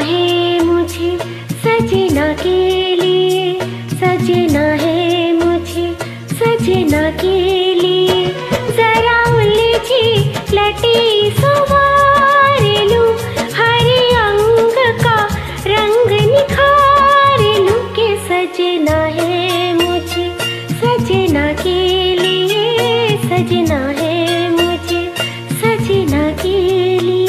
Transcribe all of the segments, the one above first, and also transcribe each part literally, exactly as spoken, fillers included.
है मुझे सजना के लिए, सजना है मुझे सजना के लिए। जरा उलझी लटी सवार लूं, हर अंग का रंग निखार लूं के सजना है मुझे सजना के लिए, सजना है मुझे सजना के लिए।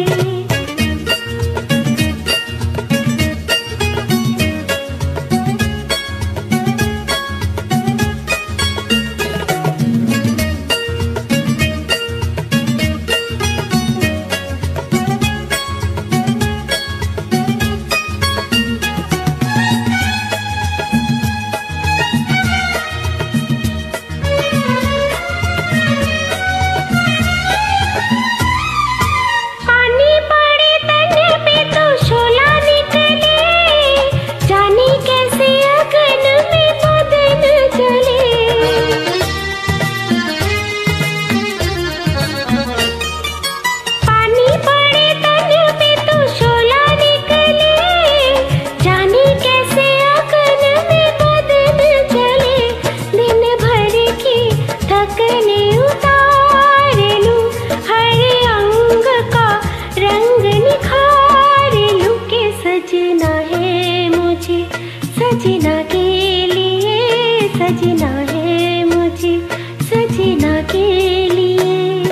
सजना के लिए, सजना है मुझे सजना के लिए।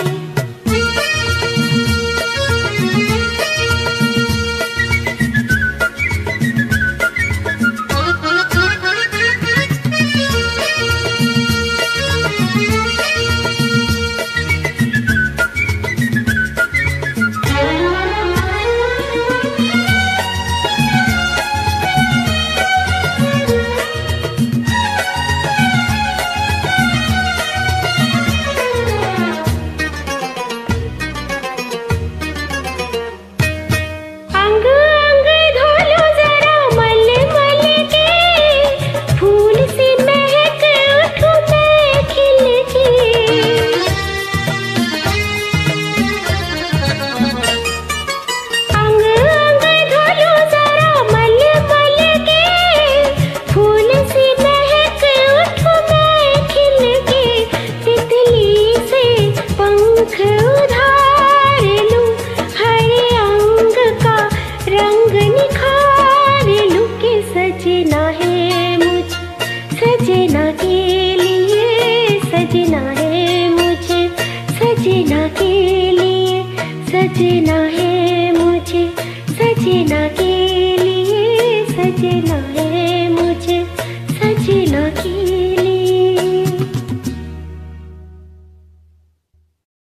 सजना है मुझे सजना के लिए, सजना है मुझे सजना के लिए, सजना है मुझे सजना के